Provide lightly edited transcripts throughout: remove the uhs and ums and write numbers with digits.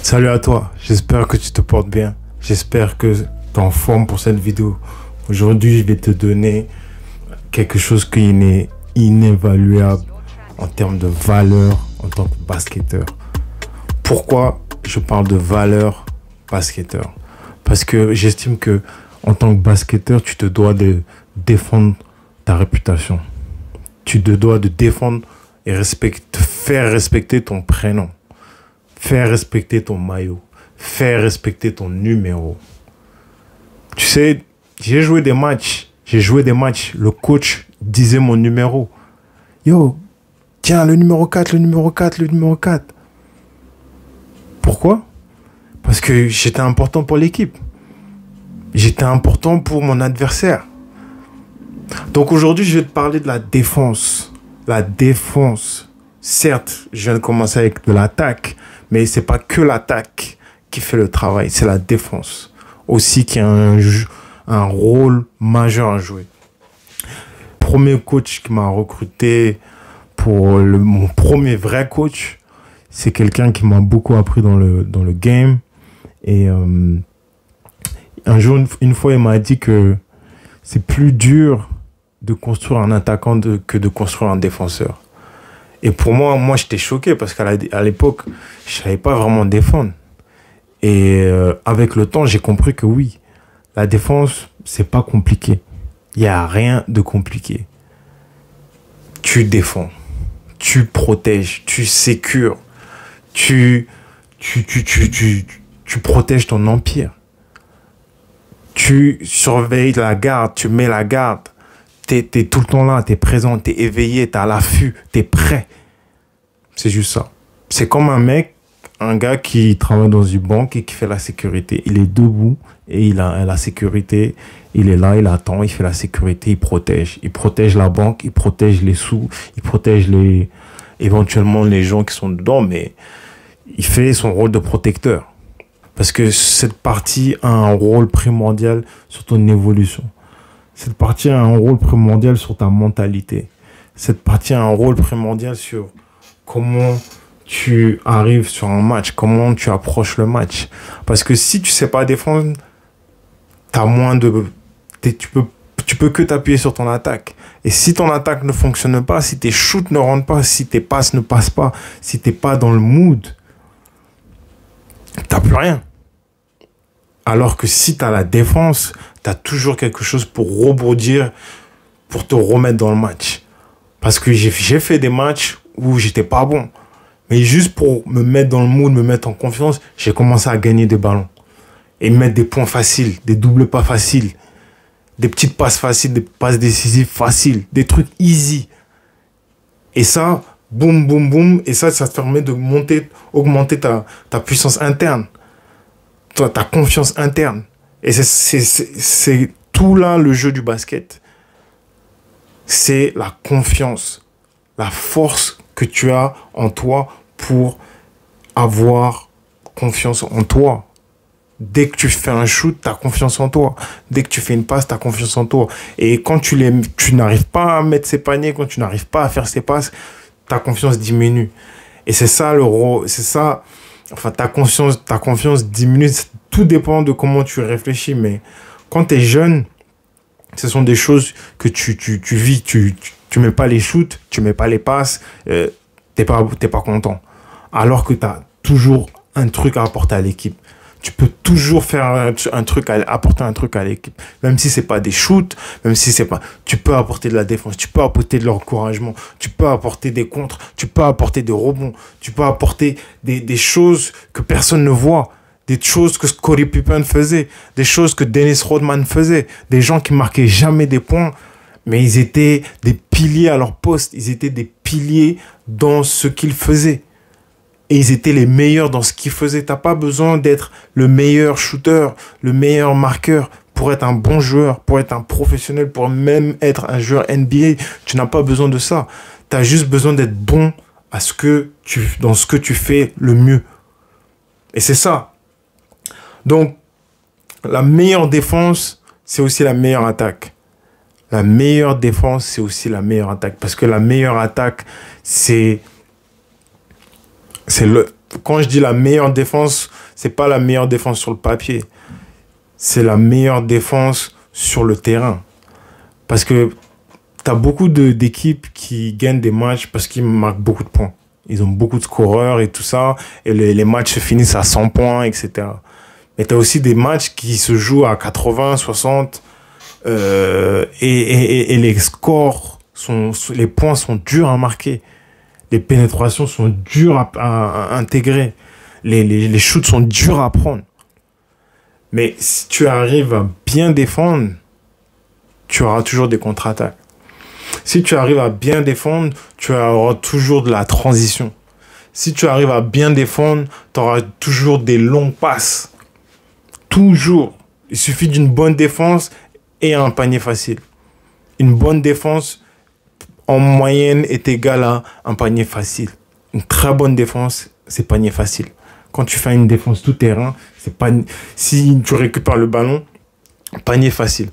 Salut à toi, j'espère que tu te portes bien. J'espère que tu es en forme pour cette vidéo. Aujourd'hui, je vais te donner quelque chose qui est inévaluable en termes de valeur en tant que basketteur. Pourquoi je parle de valeur basketteur? Parce que j'estime que en tant que basketteur, tu te dois de défendre ta réputation. Tu te dois de défendre et faire respecter ton prénom. Faire respecter ton maillot. Faire respecter ton numéro. Tu sais, j'ai joué des matchs. Le coach disait mon numéro. Yo, tiens, le numéro 4, le numéro 4, le numéro 4. Pourquoi? Parce que j'étais important pour l'équipe. J'étais important pour mon adversaire. Donc aujourd'hui, je vais te parler de la défense. La défense. Certes, je viens de commencer avec de l'attaque, mais c'est pas que l'attaque qui fait le travail, c'est la défense aussi qui a un rôle majeur à jouer. Premier coach qui m'a recruté pour mon premier vrai coach, c'est quelqu'un qui m'a beaucoup appris dans le game. Et un jour, une fois, il m'a dit que c'est plus dur de construire un attaquant que de construire un défenseur. Et pour moi, j'étais choqué parce qu'à l'époque, je savais pas vraiment défendre. Et avec le temps, j'ai compris que oui, la défense, c'est pas compliqué. Il y a rien de compliqué. Tu défends, tu protèges, tu sécures, tu protèges ton empire. Tu surveilles la garde, tu mets la garde. T'es tout le temps là, t'es présent, t'es éveillé, t'es à l'affût, t'es prêt. C'est juste ça. C'est comme un gars qui travaille dans une banque et qui fait la sécurité. Il est debout et il a la sécurité. Il est là, il attend, il fait la sécurité, il protège. Il protège la banque, il protège les sous, il protège éventuellement les gens qui sont dedans, mais il fait son rôle de protecteur. Parce que cette partie a un rôle primordial sur ton évolution. Cette partie a un rôle primordial sur ta mentalité. Cette partie a un rôle primordial sur comment tu arrives sur un match, comment tu approches le match. Parce que si tu sais pas défendre, tu peux que t'appuyer sur ton attaque. Et si ton attaque ne fonctionne pas, si tes shoots ne rentrent pas, si tes passes ne passent pas, si t'es pas dans le mood, t'as plus rien. Alors que si tu as la défense, tu as toujours quelque chose pour rebondir, pour te remettre dans le match. Parce que j'ai fait des matchs où j'étais pas bon. Mais juste pour me mettre dans le mood, me mettre en confiance, j'ai commencé à gagner des ballons. Et mettre des points faciles, des doubles pas faciles, des petites passes faciles, des passes décisives faciles, des trucs easy. Et ça, boum, boum, boum. Et ça te permet de augmenter ta puissance interne. Ta confiance interne. Et c'est tout là le jeu du basket. C'est la confiance, la force que tu as en toi pour avoir confiance en toi. Dès que tu fais un shoot, tu as confiance en toi. Dès que tu fais une passe, tu as confiance en toi. Et quand tu n'arrives pas à mettre ces paniers, quand tu n'arrives pas à faire ces passes, ta confiance diminue. Et c'est ça le rôle, c'est ça. Enfin, ta confiance diminue. Tout dépend de comment tu réfléchis. Mais quand tu es jeune, ce sont des choses que tu vis. Tu mets pas les shoots, tu mets pas les passes. T'es pas content. Alors que tu as toujours un truc à apporter à l'équipe. Tu peux toujours faire apporter un truc à l'équipe. Même si c'est pas des shoots, même si c'est pas, tu peux apporter de la défense, tu peux apporter de l'encouragement, tu peux apporter des contres, tu peux apporter des rebonds, tu peux apporter des choses que personne ne voit, des choses que Scottie Pippen faisait, des choses que Dennis Rodman faisait, des gens qui marquaient jamais des points, mais ils étaient des piliers à leur poste, ils étaient des piliers dans ce qu'ils faisaient. Et ils étaient les meilleurs dans ce qu'ils faisaient. T'as pas besoin d'être le meilleur shooter, le meilleur marqueur pour être un bon joueur, pour être un professionnel, pour même être un joueur NBA. Tu n'as pas besoin de ça. Tu as juste besoin d'être bon dans ce que tu fais le mieux. Et c'est ça. Donc, la meilleure défense, c'est aussi la meilleure attaque. La meilleure défense, c'est aussi la meilleure attaque. Parce que la meilleure attaque, c'est quand je dis la meilleure défense, c'est pas la meilleure défense sur le papier. C'est la meilleure défense sur le terrain. Parce que tu as beaucoup d'équipes qui gagnent des matchs parce qu'ils marquent beaucoup de points. Ils ont beaucoup de scoreurs et tout ça. Et les matchs se finissent à 100 points, etc. Mais tu as aussi des matchs qui se jouent à 80, 60. Et les scores, les points sont durs à marquer. Les pénétrations sont dures à intégrer. Les shoots sont durs à prendre. Mais si tu arrives à bien défendre, tu auras toujours des contre-attaques. Si tu arrives à bien défendre, tu auras toujours de la transition. Si tu arrives à bien défendre, tu auras toujours des longues passes. Toujours. Il suffit d'une bonne défense et un panier facile. Une bonne défense, en moyenne, est égale à un panier facile. Une très bonne défense, c'est panier facile. Quand tu fais une défense tout terrain, c'est pas... si tu récupères le ballon, panier facile.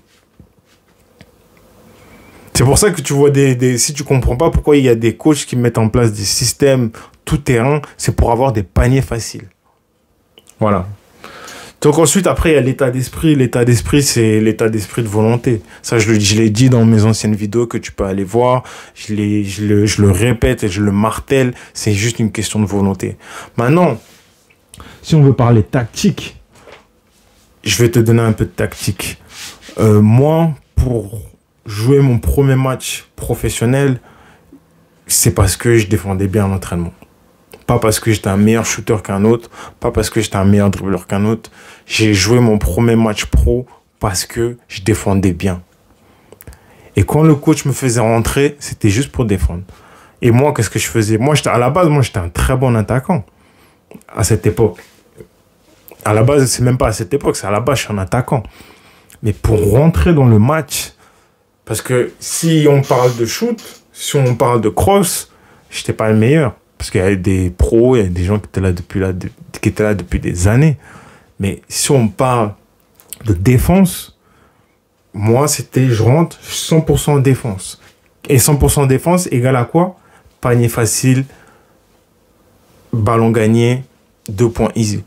C'est pour ça que tu vois si tu comprends pas pourquoi il y a des coachs qui mettent en place des systèmes tout terrain, c'est pour avoir des paniers faciles. Voilà. Donc ensuite, après, il y a l'état d'esprit. L'état d'esprit, c'est l'état d'esprit de volonté. Ça, je l'ai dit dans mes anciennes vidéos que tu peux aller voir. Je le répète et je le martèle. C'est juste une question de volonté. Maintenant, si on veut parler tactique, je vais te donner un peu de tactique. Moi, pour jouer mon premier match professionnel, c'est parce que je défendais bien l'entraînement. Pas parce que j'étais un meilleur shooter qu'un autre, pas parce que j'étais un meilleur dribbleur qu'un autre. J'ai joué mon premier match pro parce que je défendais bien. Et quand le coach me faisait rentrer, c'était juste pour défendre. Et moi, qu'est-ce que je faisais? À la base, j'étais un très bon attaquant à cette époque. À la base, c'est même pas à cette époque, c'est à la base, je suis un attaquant. Mais pour rentrer dans le match, parce que si on parle de shoot, si on parle de cross, je n'étais pas le meilleur. Parce qu'il y a des pros, il y a des gens qui étaient là depuis des années. Mais si on parle de défense, moi, je rentre 100% défense. Et 100% défense égale à quoi? Panier facile, ballon gagné, 2 points easy.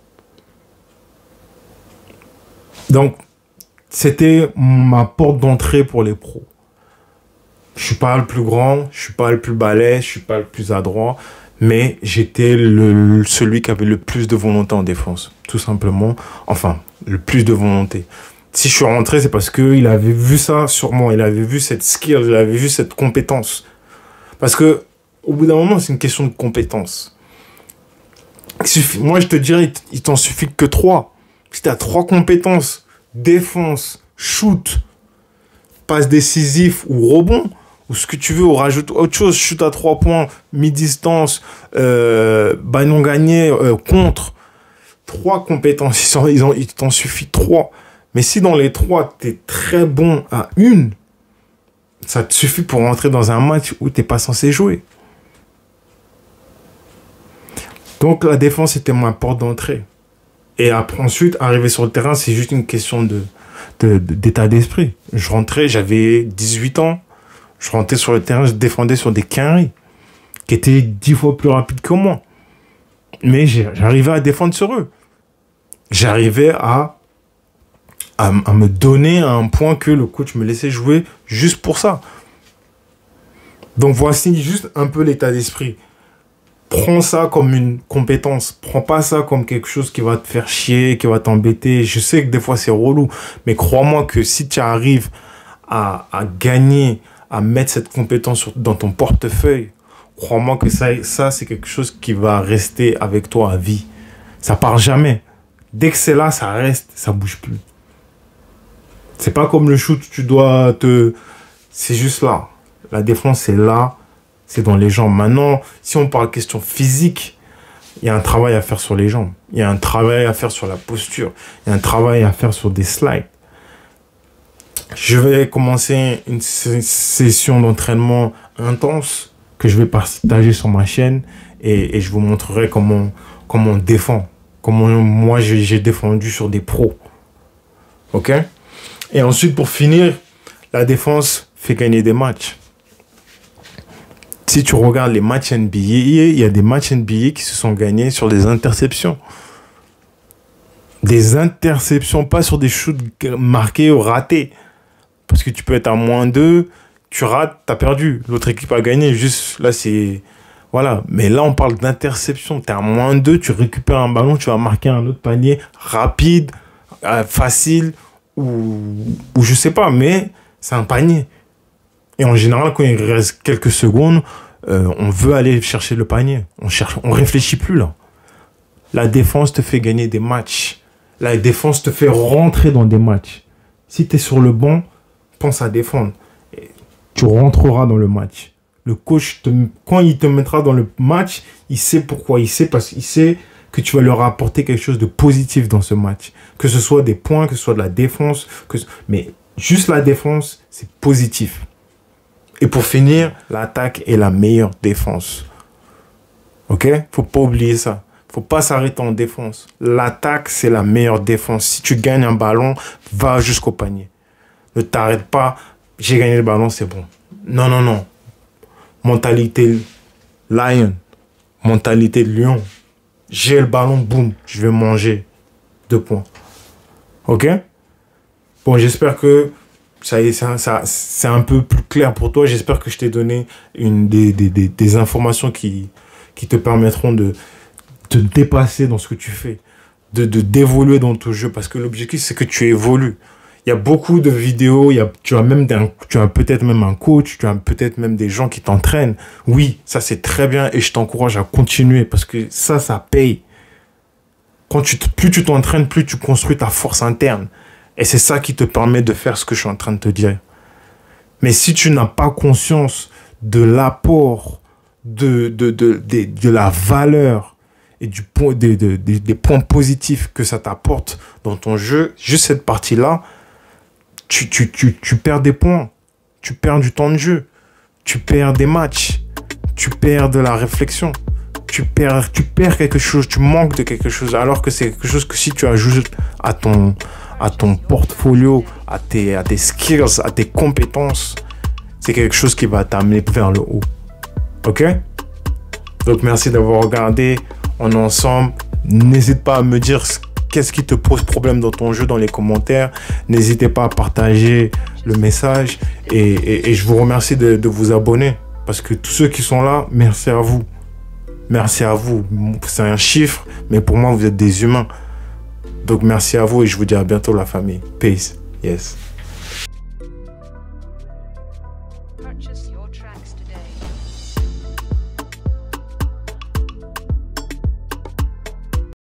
Donc, c'était ma porte d'entrée pour les pros. Je suis pas le plus grand, je suis pas le plus balèze, je suis pas le plus adroit, mais j'étais celui qui avait le plus de volonté en défense, tout simplement. Enfin, le plus de volonté. Si je suis rentré, c'est parce qu'il avait vu ça sur moi, il avait vu cette skill, il avait vu cette compétence. Parce que, au bout d'un moment, c'est une question de compétence. Moi, je te dirais, il t'en suffit que 3. Si tu as 3 compétences, défense, shoot, passe décisif ou rebond, ou ce que tu veux, ou rajoute autre chose, shoot à 3 points, mi-distance, ballon gagné, contre. 3 compétences, il t'en suffit 3. Mais si dans les 3, tu es très bon à une, ça te suffit pour rentrer dans un match où tu n'es pas censé jouer. Donc la défense était ma porte d'entrée. Et après, ensuite, arriver sur le terrain, c'est juste une question d'état d'esprit. Je rentrais, j'avais 18 ans. Je rentrais sur le terrain, je défendais sur des quinries qui étaient 10 fois plus rapides que moi. Mais j'arrivais à défendre sur eux. J'arrivais à me donner à un point que le coach me laissait jouer juste pour ça. Donc voici juste un peu l'état d'esprit. Prends ça comme une compétence. Prends pas ça comme quelque chose qui va te faire chier, qui va t'embêter. Je sais que des fois c'est relou, mais crois-moi que si tu arrives à gagner, à mettre cette compétence dans ton portefeuille, crois-moi que ça c'est quelque chose qui va rester avec toi à vie. Ça part jamais. Dès que c'est là, ça reste, ça bouge plus. C'est pas comme le shoot, c'est juste là. La défense, c'est là. C'est dans les jambes. Maintenant, si on parle question physique, il y a un travail à faire sur les jambes. Il y a un travail à faire sur la posture. Il y a un travail à faire sur des slides. Je vais commencer une session d'entraînement intense que je vais partager sur ma chaîne et je vous montrerai comment on défend. Comment moi, j'ai défendu sur des pros. OK? Et ensuite, pour finir, la défense fait gagner des matchs. Si tu regardes les matchs NBA, il y a des matchs NBA qui se sont gagnés sur des interceptions. Des interceptions, pas sur des shoots marqués ou ratés. Parce que tu peux être à -2, tu rates, t'as perdu. L'autre équipe a gagné. Juste là, c'est... Voilà. Mais là, on parle d'interception. T'es à -2, tu récupères un ballon, tu vas marquer un autre panier rapide, facile, ou je sais pas, mais c'est un panier. Et en général, quand il reste quelques secondes, on veut aller chercher le panier. On réfléchit plus là. La défense te fait gagner des matchs. La défense te fait rentrer dans des matchs. Si tu es sur le banc, pense à défendre. Et tu rentreras dans le match. Le coach, quand il te mettra dans le match, il sait pourquoi. Parce qu'il sait que tu vas leur apporter quelque chose de positif dans ce match. Que ce soit des points, que ce soit de la défense. Mais juste la défense, c'est positif. Et pour finir, l'attaque est la meilleure défense. Ok? Faut pas oublier ça. Faut pas s'arrêter en défense. L'attaque, c'est la meilleure défense. Si tu gagnes un ballon, va jusqu'au panier. Ne t'arrête pas. J'ai gagné le ballon, c'est bon. Non, non, non. Mentalité lion. Mentalité de lion. J'ai le ballon, boum, je vais manger. 2 points. Ok? Bon, j'espère que ça y est, c'est un peu plus clair pour toi. J'espère que je t'ai donné des informations qui te permettront de te dépasser dans ce que tu fais, d'évoluer dans ton jeu, parce que l'objectif, c'est que tu évolues. Il y a beaucoup de vidéos, tu as peut-être même un coach, tu as peut-être même des gens qui t'entraînent. Oui, ça c'est très bien et je t'encourage à continuer parce que ça paye. Plus tu t'entraînes, plus tu construis ta force interne. Et c'est ça qui te permet de faire ce que je suis en train de te dire. Mais si tu n'as pas conscience de l'apport, de la valeur et des points positifs que ça t'apporte dans ton jeu, juste cette partie-là, tu perds des points, tu perds du temps de jeu, tu perds des matchs, tu perds de la réflexion, tu perds quelque chose, tu manques de quelque chose, alors que c'est quelque chose que si tu ajoutes à ton portfolio, à tes skills, à tes compétences, c'est quelque chose qui va t'amener vers le haut. Ok? Donc merci d'avoir regardé. On est ensemble. N'hésite pas à me dire qu'est-ce qui te pose problème dans ton jeu dans les commentaires. N'hésitez pas à partager le message. Et je vous remercie de vous abonner. Parce que tous ceux qui sont là, merci à vous. Merci à vous. C'est un chiffre, mais pour moi, vous êtes des humains. Donc merci à vous et je vous dis à bientôt la famille. Peace. Yes.